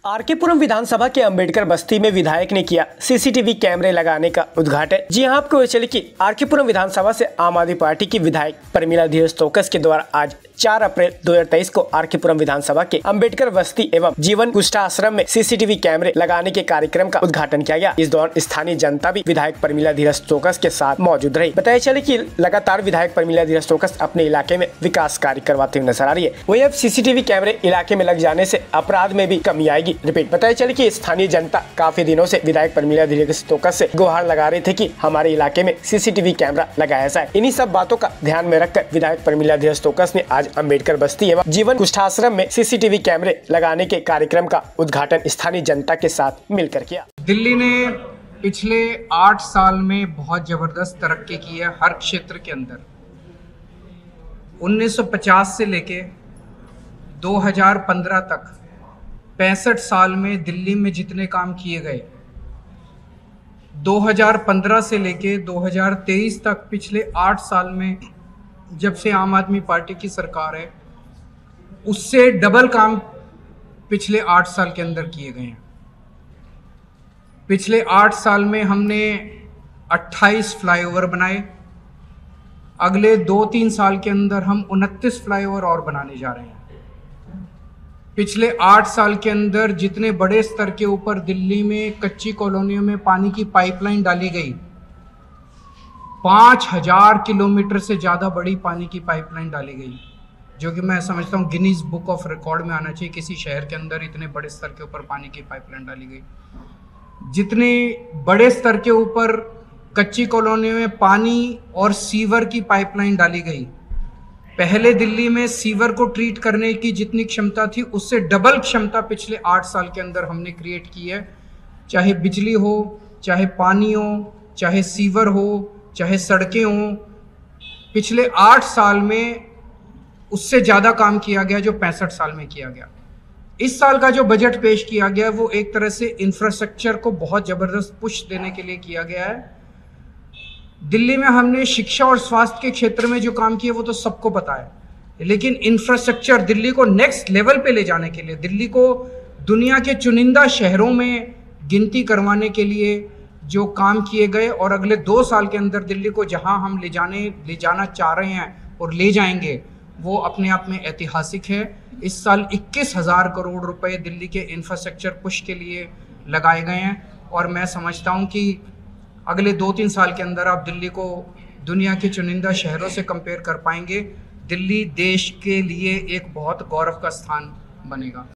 आरकेपुरम विधानसभा के अंबेडकर बस्ती में विधायक ने किया सीसीटीवी कैमरे लगाने का उद्घाटन। जी हां, आपको चले कि आरकेपुरम विधानसभा से आम आदमी पार्टी की विधायक परमिला धीरज तोकस के द्वारा आज 4 अप्रैल 2023 को आरकेपुरम विधानसभा के अंबेडकर बस्ती एवं जीवन कुष्ठाश्रम में सीसीटीवी कैमरे लगाने के कार्यक्रम का उद्घाटन किया गया। इस दौरान स्थानीय जनता भी विधायक परमिला धीरज तोकस के साथ मौजूद रही। बताया चले कि लगातार विधायक परमिला धीरज तोकस अपने इलाके में विकास कार्य करवाते हुए नजर आ रही है। वही अब सीसीटीवी कैमरे इलाके में लग जाने से अपराध में भी कमी आएगी। रिपीट, बताया चले कि स्थानीय जनता काफी दिनों से विधायक परमिला धीरज तोकस से गुहार लगा रहे थे कि हमारे इलाके में सीसीटीवी कैमरा लगाया जाए। इन्हीं सब बातों का ध्यान में रखकर विधायक परमिला धीरज तोकस ने आज अंबेडकर बस्ती एवं जीवन कुष्ठाश्रम में सीसीटीवी कैमरे लगाने के कार्यक्रम का उद्घाटन स्थानीय जनता के साथ मिलकर किया। दिल्ली ने पिछले 8 साल में बहुत जबरदस्त तरक्की की है हर क्षेत्र के अंदर। 1950 से लेके 2015 तक 65 साल में दिल्ली में जितने काम किए गए, 2015 से लेके 2023 तक पिछले 8 साल में जब से आम आदमी पार्टी की सरकार है, उससे डबल काम पिछले 8 साल के अंदर किए गए हैं। पिछले 8 साल में हमने 28 फ्लाईओवर बनाए। अगले 2-3 साल के अंदर हम 29 फ्लाईओवर और बनाने जा रहे हैं। पिछले 8 साल के अंदर जितने बड़े स्तर के ऊपर दिल्ली में कच्ची कॉलोनियों में पानी की पाइपलाइन डाली गई, 5000 किलोमीटर से ज़्यादा बड़ी पानी की पाइपलाइन डाली गई, जो कि मैं समझता हूँ गिनीज बुक ऑफ रिकॉर्ड में आना चाहिए। किसी शहर के अंदर इतने बड़े स्तर के ऊपर पानी की पाइपलाइन डाली गई। जितने बड़े स्तर के ऊपर कच्ची कॉलोनियों में पानी और सीवर की पाइपलाइन डाली गई, पहले दिल्ली में सीवर को ट्रीट करने की जितनी क्षमता थी उससे डबल क्षमता पिछले 8 साल के अंदर हमने क्रिएट की है। चाहे बिजली हो, चाहे पानी हो, चाहे सीवर हो, चाहे सड़कें हो, पिछले 8 साल में उससे ज़्यादा काम किया गया जो 65 साल में किया गया। इस साल का जो बजट पेश किया गया वो एक तरह से इंफ्रास्ट्रक्चर को बहुत ज़बरदस्त पुश देने के लिए किया गया है। दिल्ली में हमने शिक्षा और स्वास्थ्य के क्षेत्र में जो काम किया वो तो सबको पता है, लेकिन इंफ्रास्ट्रक्चर दिल्ली को नेक्स्ट लेवल पे ले जाने के लिए, दिल्ली को दुनिया के चुनिंदा शहरों में गिनती करवाने के लिए जो काम किए गए और अगले 2 साल के अंदर दिल्ली को जहां हम ले जाना चाह रहे हैं और ले जाएंगे, वो अपने आप में ऐतिहासिक है। इस साल 21,000 करोड़ रुपए दिल्ली के इंफ्रास्ट्रक्चर पुश के लिए लगाए गए हैं और मैं समझता हूं कि अगले 2-3 साल के अंदर आप दिल्ली को दुनिया के चुनिंदा शहरों से कंपेयर कर पाएंगे। दिल्ली देश के लिए एक बहुत गौरव का स्थान बनेगा।